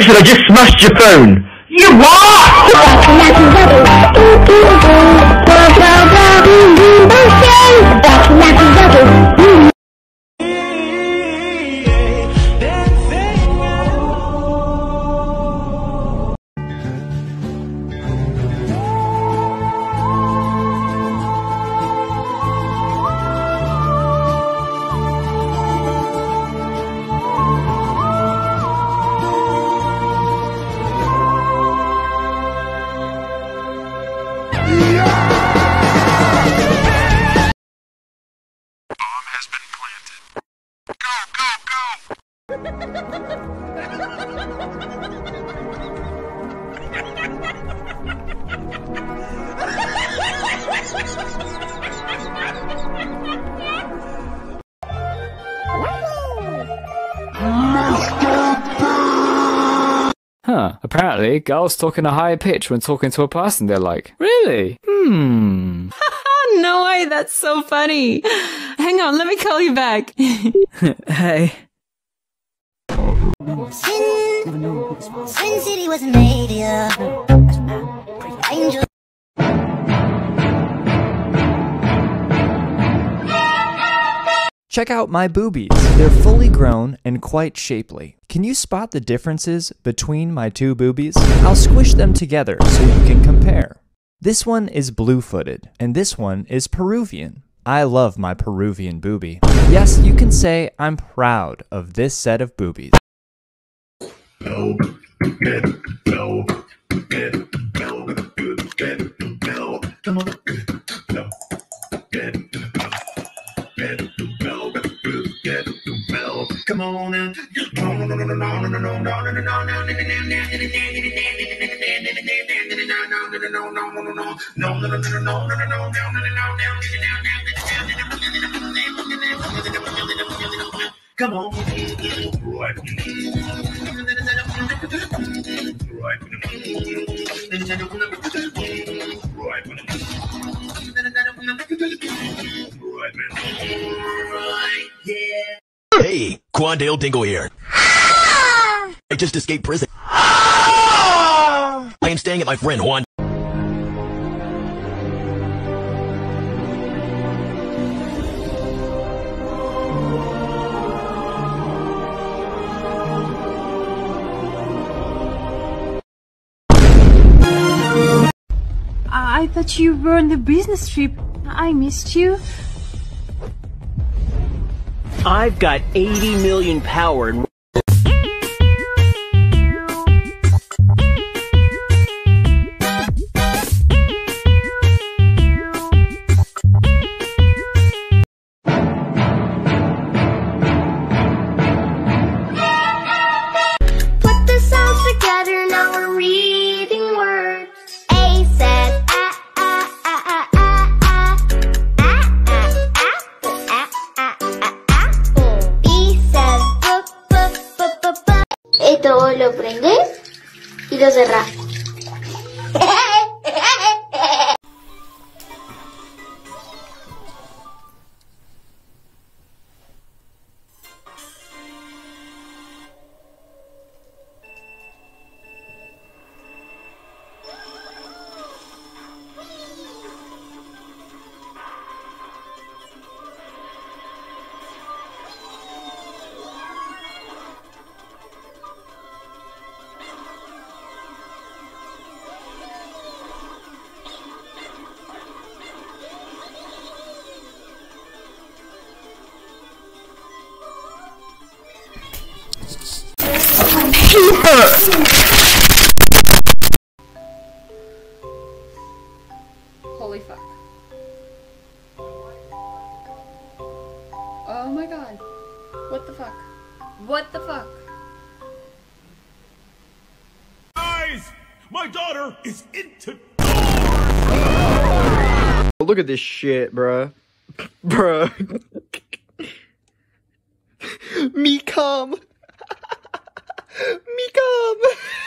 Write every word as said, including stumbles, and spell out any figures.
Richard, I just smashed your phone. You what? Huh, apparently girls talk in a higher pitch when talking to a person they're like. Really? Hmm. No way, that's so funny. Hang on, let me call you back. Hey. Sin, Sin City was made, yeah. Angel. Check out my boobies. They're fully grown and quite shapely. Can you spot the differences between my two boobies? I'll squish them together so you can compare. This one is blue-footed, and this one is Peruvian. I love my Peruvian boobie. Yes, you can say I'm proud of this set of boobies. Come on in. Come on. Right. Right. Yeah. Hey, Quandale Dingle here. I just escaped prison. I am staying at my friend Juan. I thought you were on the business trip. I missed you. I've got eighty million power and Put the sounds together, now we're reading words. A said ah ah ah ah ah ah ah ah ah ah ah ah. B says book book book book book. Esto lo prendes y lo cerrás. Holy fuck. Oh my god. What the fuck? What the fuck? Guys, my daughter is into. Look at this shit, bruh. Bruh. Me come. Me come.